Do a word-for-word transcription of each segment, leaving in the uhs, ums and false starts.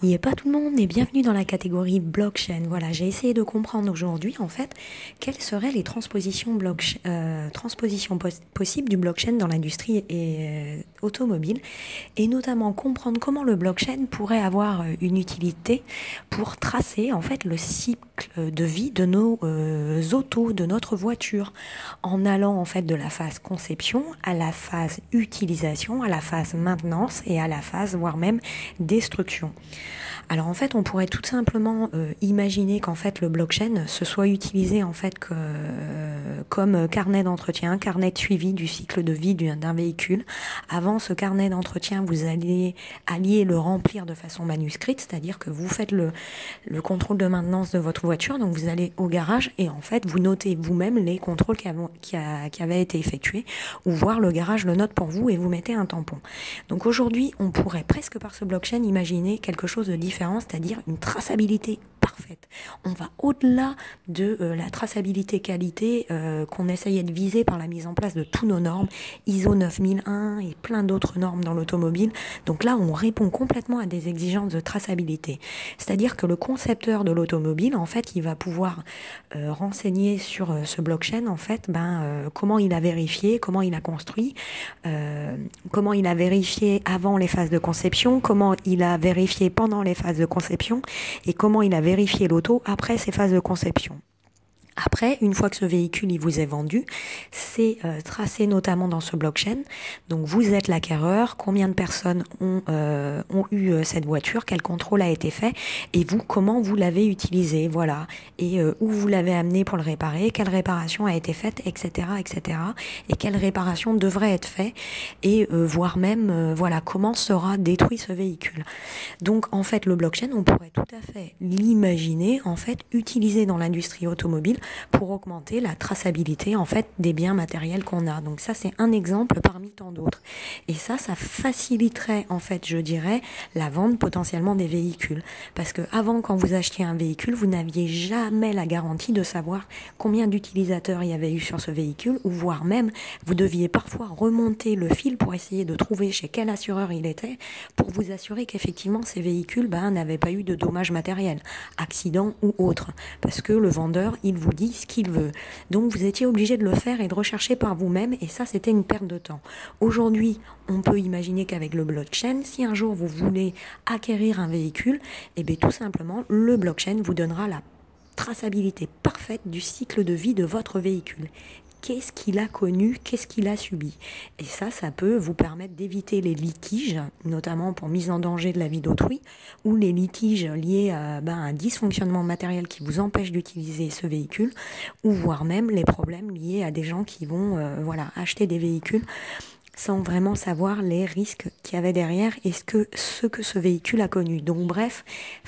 Y est pas tout le monde et bienvenue dans la catégorie blockchain. Voilà, j'ai essayé de comprendre aujourd'hui en fait quelles seraient les transpositions, blockchain, euh, transpositions pos possibles du blockchain dans l'industrie et euh, automobile, et notamment comprendre comment le blockchain pourrait avoir une utilité pour tracer en fait le cycle de vie de nos euh, autos, de notre voiture, en allant en fait de la phase conception à la phase utilisation, à la phase maintenance et à la phase voire même destruction. Alors en fait, on pourrait tout simplement euh, imaginer qu'en fait le blockchain se soit utilisé en fait que, euh, comme carnet d'entretien, carnet de suivi du cycle de vie d'un véhicule. Avant ce carnet d'entretien, vous alliez, alliez le remplir de façon manuscrite, c'est-à-dire que vous faites le, le contrôle de maintenance de votre voiture, donc vous allez au garage et en fait vous notez vous-même les contrôles qui, avont, qui, a, qui avaient été effectués, ou voir le garage le note pour vous et vous mettez un tampon. Donc aujourd'hui, on pourrait presque par ce blockchain imaginer quelque chose de différent, c'est-à-dire une traçabilité parfaite. On va au-delà de euh, la traçabilité qualité euh, qu'on essayait de viser par la mise en place de tous nos normes, I S O neuf mille un et plein d'autres normes dans l'automobile. Donc là, on répond complètement à des exigences de traçabilité. C'est-à-dire que le concepteur de l'automobile, en fait, il va pouvoir euh, renseigner sur euh, ce blockchain, en fait, ben, euh, comment il a vérifié, comment il a construit, euh, comment il a vérifié avant les phases de conception, comment il a vérifié pendant les phases de conception et comment il a vérifié l'auto après ces phases de conception. Après, une fois que ce véhicule il vous est vendu, c'est euh, tracé notamment dans ce blockchain. Donc vous êtes l'acquéreur, combien de personnes ont, euh, ont eu euh, cette voiture, quel contrôle a été fait, et vous, comment vous l'avez utilisé, voilà, et euh, où vous l'avez amené pour le réparer, quelle réparation a été faite, et cetera, et cetera, et quelle réparation devrait être faite, et euh, voire même, euh, voilà, comment sera détruit ce véhicule. Donc en fait, le blockchain, on pourrait tout à fait l'imaginer, en fait, utilisé dans l'industrie automobile pour augmenter la traçabilité en fait des biens matériels qu'on a. Donc ça c'est un exemple parmi tant d'autres. Et ça, ça faciliterait en fait, je dirais, la vente potentiellement des véhicules. Parce que avant, quand vous achetiez un véhicule, vous n'aviez jamais la garantie de savoir combien d'utilisateurs il y avait eu sur ce véhicule, ou voire même vous deviez parfois remonter le fil pour essayer de trouver chez quel assureur il était, pour vous assurer qu'effectivement ces véhicules ben, n'avaient pas eu de dommages matériels, accidents ou autres. Parce que le vendeur, il vous dit ce qu'il veut. Donc vous étiez obligé de le faire et de rechercher par vous-même, et ça c'était une perte de temps. Aujourd'hui, on peut imaginer qu'avec le blockchain, si un jour vous voulez acquérir un véhicule, et bien tout simplement le blockchain vous donnera la traçabilité parfaite du cycle de vie de votre véhicule. Qu'est-ce qu'il a connu, qu'est-ce qu'il a subi. Et ça, ça peut vous permettre d'éviter les litiges, notamment pour mise en danger de la vie d'autrui, ou les litiges liés à ben, un dysfonctionnement matériel qui vous empêche d'utiliser ce véhicule, ou voire même les problèmes liés à des gens qui vont euh, voilà, acheter des véhicules sans vraiment savoir les risques qu'il y avait derrière et ce que ce, que ce véhicule a connu. Donc bref,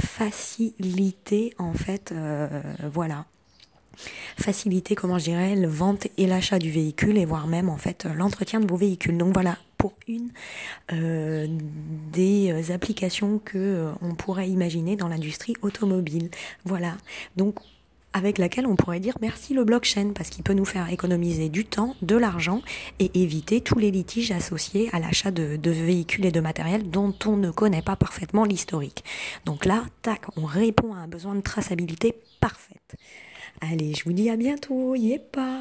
faciliter en fait, euh, voilà. Faciliter, comment je dirais, la vente et l'achat du véhicule, et voire même en fait l'entretien de vos véhicules. Donc voilà pour une euh, des applications que euh, on pourrait imaginer dans l'industrie automobile. Voilà. Donc avec laquelle on pourrait dire merci le blockchain, parce qu'il peut nous faire économiser du temps, de l'argent et éviter tous les litiges associés à l'achat de, de véhicules et de matériel dont on ne connaît pas parfaitement l'historique. Donc là, tac, on répond à un besoin de traçabilité parfaite. Allez, je vous dis à bientôt, y est pas.